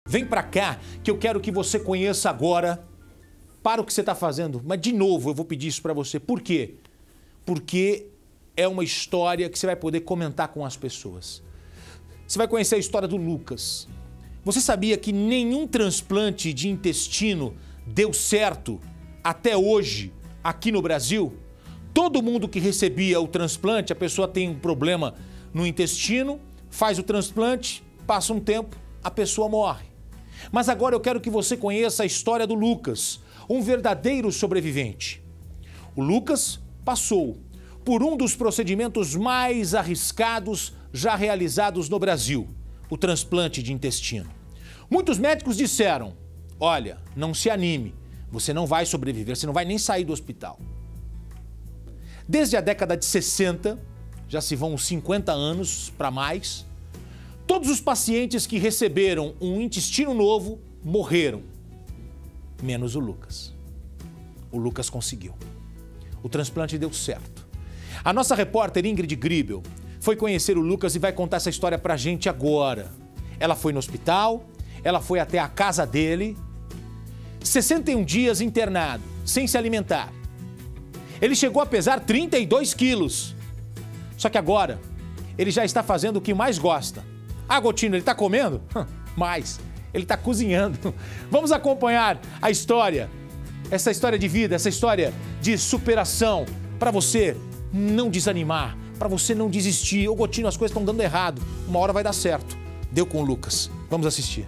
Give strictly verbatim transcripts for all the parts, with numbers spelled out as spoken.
Vem pra cá que eu quero que você conheça agora. Para o que você está fazendo. Mas, de novo, eu vou pedir isso para você. Por quê? Porque é uma história que você vai poder comentar com as pessoas. Você vai conhecer a história do Lucas. Você sabia que nenhum transplante de intestino deu certo até hoje aqui no Brasil? Todo mundo que recebia o transplante, a pessoa tem um problema no intestino, faz o transplante, passa um tempo, a pessoa morre. Mas agora eu quero que você conheça a história do Lucas, um verdadeiro sobrevivente. O Lucas passou por um dos procedimentos mais arriscados já realizados no Brasil, o transplante de intestino. Muitos médicos disseram, olha, não se anime, você não vai sobreviver, você não vai nem sair do hospital. Desde a década de sessenta, já se vão uns cinquenta anos para mais, todos os pacientes que receberam um intestino novo morreram, menos o Lucas. O Lucas conseguiu. O transplante deu certo. A nossa repórter Ingrid Gribel foi conhecer o Lucas e vai contar essa história pra gente agora. Ela foi no hospital, ela foi até a casa dele, sessenta e um dias internado, sem se alimentar. Ele chegou a pesar trinta e dois quilos. Só que agora, ele já está fazendo o que mais gosta. Ah, Gotino, ele está comendo? Mais. Ele está cozinhando. Vamos acompanhar a história, essa história de vida, essa história de superação, para você não desanimar, para você não desistir. Ô, Gotino, as coisas estão dando errado. Uma hora vai dar certo. Deu com o Lucas. Vamos assistir.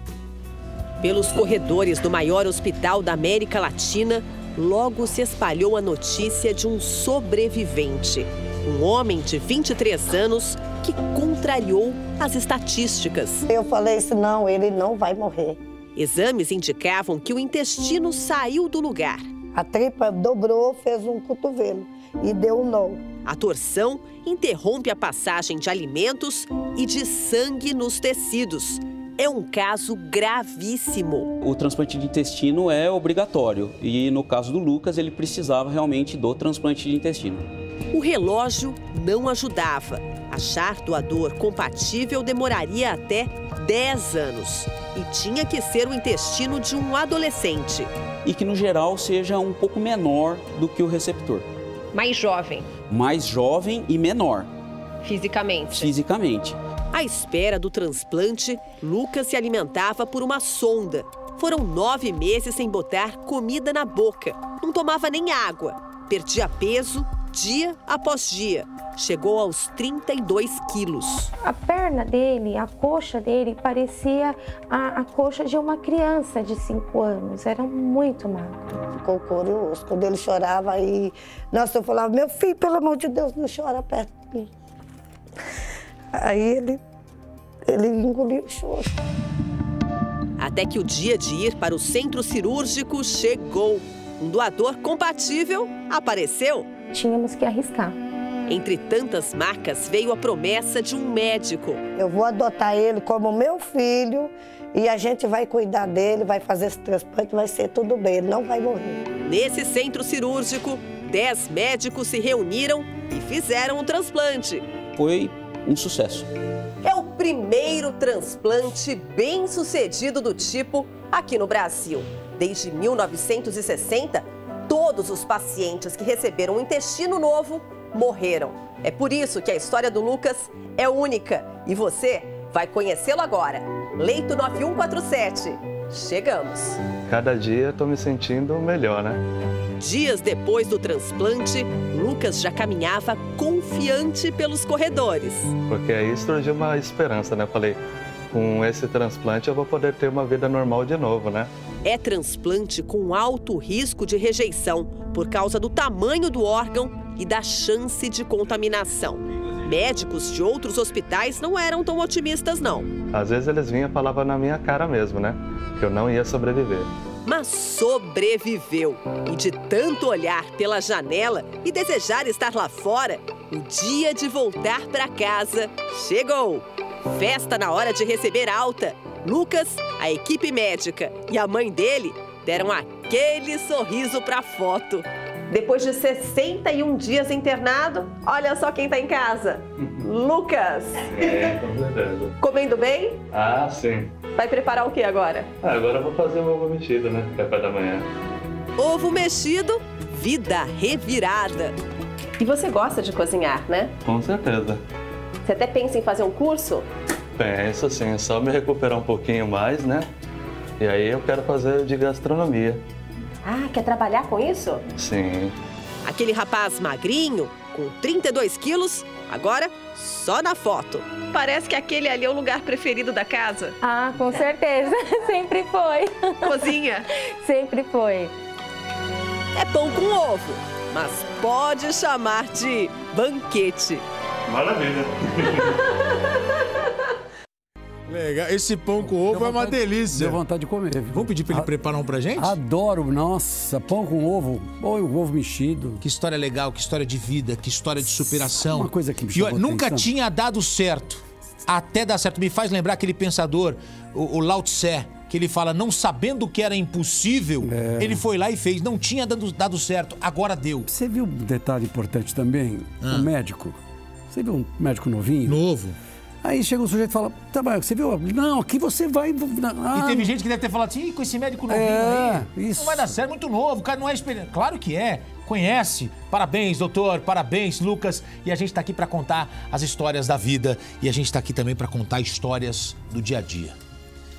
Pelos corredores do maior hospital da América Latina, logo se espalhou a notícia de um sobrevivente. Um homem de vinte e três anos que contrariou as estatísticas. Eu falei assim, não, ele não vai morrer. Exames indicavam que o intestino saiu do lugar. A tripa dobrou, fez um cotovelo e deu um nó. A torção interrompe a passagem de alimentos e de sangue nos tecidos. É um caso gravíssimo. O transplante de intestino é obrigatório e no caso do Lucas ele precisava realmente do transplante de intestino. O relógio não ajudava. Achar doador compatível demoraria até dez anos. E tinha que ser o intestino de um adolescente. E que, no geral, seja um pouco menor do que o receptor. Mais jovem. Mais jovem e menor. Fisicamente. Fisicamente. À espera do transplante, Lucas se alimentava por uma sonda. Foram nove meses sem botar comida na boca. Não tomava nem água. Perdia peso dia após dia. Chegou aos trinta e dois quilos. A perna dele, a coxa dele, parecia a, a coxa de uma criança de cinco anos. Era muito magro. Ficou curioso. Quando ele chorava, aí... Nossa, eu falava, meu filho, pelo amor de Deus, não chora perto de mim. Aí ele, ele engoliu o choro. Até que o dia de ir para o centro cirúrgico chegou. Um doador compatível apareceu. Tínhamos que arriscar. Entre tantas marcas veio a promessa de um médico. Eu vou adotar ele como meu filho e a gente vai cuidar dele, vai fazer esse transplante, vai ser tudo bem, ele não vai morrer. Nesse centro cirúrgico, dez médicos se reuniram e fizeram um transplante. Foi um sucesso. É o primeiro transplante bem-sucedido do tipo aqui no Brasil. Desde mil novecentos e sessenta, todos os pacientes que receberam um intestino novo morreram. É por isso que a história do Lucas é única e você vai conhecê-lo agora. Leito nove um quatro sete. Chegamos. Cada dia eu tô me sentindo melhor, né? Dias depois do transplante, Lucas já caminhava confiante pelos corredores. Porque aí surgiu uma esperança, né? Eu falei, com esse transplante eu vou poder ter uma vida normal de novo, né? É transplante com alto risco de rejeição por causa do tamanho do órgão e da chance de contaminação. Médicos de outros hospitais não eram tão otimistas, não. Às vezes eles vinham e falavam na minha cara mesmo, né? Que eu não ia sobreviver. Mas sobreviveu. E de tanto olhar pela janela e desejar estar lá fora, o dia de voltar para casa chegou. Festa na hora de receber alta. Lucas, a equipe médica e a mãe dele deram aquele sorriso para a foto. Depois de sessenta e um dias internado, olha só quem tá em casa. Lucas. É, com certeza. Comendo bem? Ah, sim. Vai preparar o que agora? Ah, agora eu vou fazer o ovo mexido, né? Café da manhã. Ovo mexido, vida revirada. E você gosta de cozinhar, né? Com certeza. Você até pensa em fazer um curso? Penso assim, só me recuperar um pouquinho mais, né? E aí eu quero fazer de gastronomia. Ah, quer trabalhar com isso? Sim. Aquele rapaz magrinho, com trinta e dois quilos, agora só na foto. Parece que aquele ali é o lugar preferido da casa. Ah, com certeza. Sempre foi. Cozinha. Sempre foi. É pão com ovo, mas pode chamar de banquete. Maravilha. Legal. Esse pão com ovo Deu é uma vontade- delícia. Deu vontade de comer. viu? Vamos pedir para ele A- preparar um pra gente? Adoro, nossa, pão com ovo, ou o ovo mexido. Que história legal, que história de vida, que história de superação. Uma coisa que me E olha, chamou nunca atenção. tinha dado certo, até dar certo. Me faz lembrar aquele pensador, o, o Lao Tse, que ele fala, não sabendo que era impossível, É. ele foi lá e fez. Não tinha dado, dado certo, agora deu. Você viu um detalhe importante também? Ah. O médico. Você viu um médico novinho? Novo. Aí chega um sujeito e fala, tá, mas você viu? Não, aqui você vai... Ah, E teve gente que deve ter falado assim, "Ih, com esse médico novinho É, aí, isso. não vai dar certo, muito novo, o cara não é experiente. Claro que é, conhece. Parabéns, doutor, parabéns, Lucas. E a gente tá aqui pra contar as histórias da vida e a gente tá aqui também pra contar histórias do dia a dia.